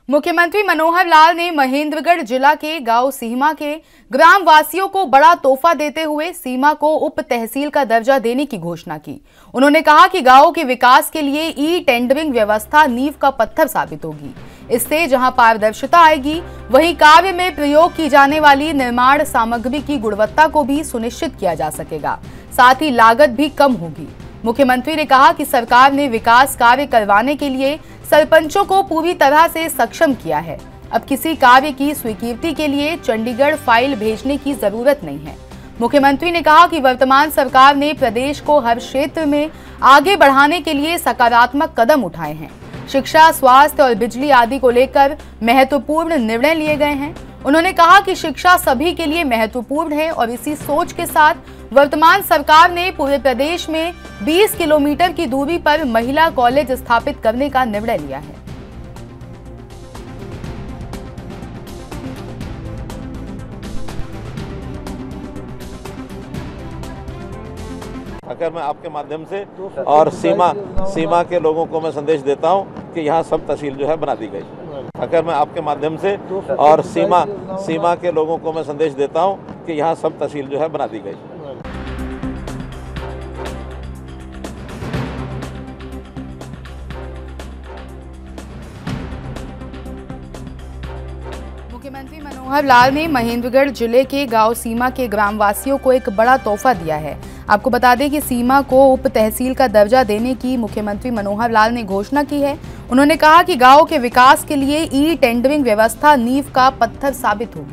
मुख्यमंत्री मनोहर लाल ने महेंद्रगढ़ जिला के गांव सीमा के ग्राम वासियों को बड़ा तोहफा देते हुए सीमा को उप तहसील का दर्जा देने की घोषणा की। उन्होंने कहा कि गांव के विकास के लिए ई टेंडरिंग व्यवस्था नींव का पत्थर साबित होगी। इससे जहां पारदर्शिता आएगी, वहीं कार्य में प्रयोग की जाने वाली निर्माण सामग्री की गुणवत्ता को भी सुनिश्चित किया जा सकेगा, साथ ही लागत भी कम होगी। मुख्यमंत्री ने कहा कि सरकार ने विकास कार्य करवाने के लिए सरपंचों को पूरी तरह से सक्षम किया है। अब किसी कार्य की स्वीकृति के लिए चंडीगढ़ फाइल भेजने की जरूरत नहीं है। मुख्यमंत्री ने कहा कि वर्तमान सरकार ने प्रदेश को हर क्षेत्र में आगे बढ़ाने के लिए सकारात्मक कदम उठाए हैं। शिक्षा, स्वास्थ्य और बिजली आदि को लेकर महत्वपूर्ण निर्णय लिए गए हैं। उन्होंने कहा कि शिक्षा सभी के लिए महत्वपूर्ण है और इसी सोच के साथ वर्तमान सरकार ने पूरे प्रदेश में 20 किलोमीटर की दूरी पर महिला कॉलेज स्थापित करने का निर्णय लिया है। अगर मैं आपके माध्यम से और सीमा के लोगों को मैं संदेश देता हूं कि यहाँ सब तहसील जो है बना दी गई। अगर मैं आपके माध्यम से और सीमा के लोगों को मैं संदेश देता हूं कि यहाँ सब तहसील जो है बना दी गई। मुख्यमंत्री मनोहर लाल ने महेंद्रगढ़ जिले के गांव सीमा के ग्रामवासियों को एक बड़ा तोहफा दिया है। आपको बता दें कि सीमा को उप तहसील का दर्जा देने की मुख्यमंत्री मनोहर लाल ने घोषणा की है। उन्होंने कहा कि गांव के विकास के लिए ई टेंडरिंग व्यवस्था नींव का पत्थर साबित होगी।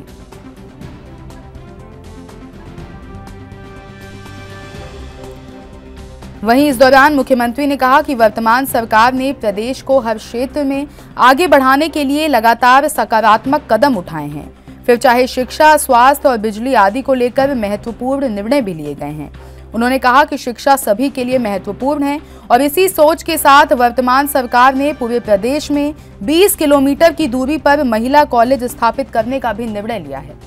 वहीं इस दौरान मुख्यमंत्री ने कहा कि वर्तमान सरकार ने प्रदेश को हर क्षेत्र में आगे बढ़ाने के लिए लगातार सकारात्मक कदम उठाए हैं। फिर चाहे शिक्षा, स्वास्थ्य और बिजली आदि को लेकर महत्वपूर्ण निर्णय भी लिए गए हैं। उन्होंने कहा कि शिक्षा सभी के लिए महत्वपूर्ण है और इसी सोच के साथ वर्तमान सरकार ने पूरे प्रदेश में 20 किलोमीटर की दूरी पर महिला कॉलेज स्थापित करने का भी निर्णय लिया है।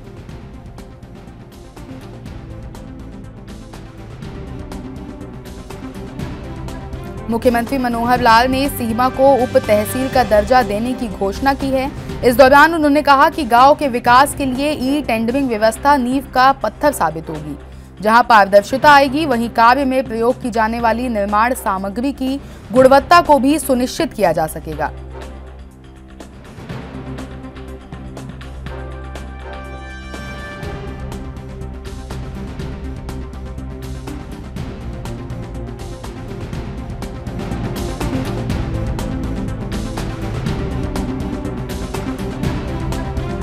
मुख्यमंत्री मनोहर लाल ने सीमा को उप तहसील का दर्जा देने की घोषणा की है। इस दौरान उन्होंने कहा कि गांव के विकास के लिए ई टेंडरिंग व्यवस्था नींव का पत्थर साबित होगी। जहां पारदर्शिता आएगी, वहीं कार्य में प्रयोग की जाने वाली निर्माण सामग्री की गुणवत्ता को भी सुनिश्चित किया जा सकेगा,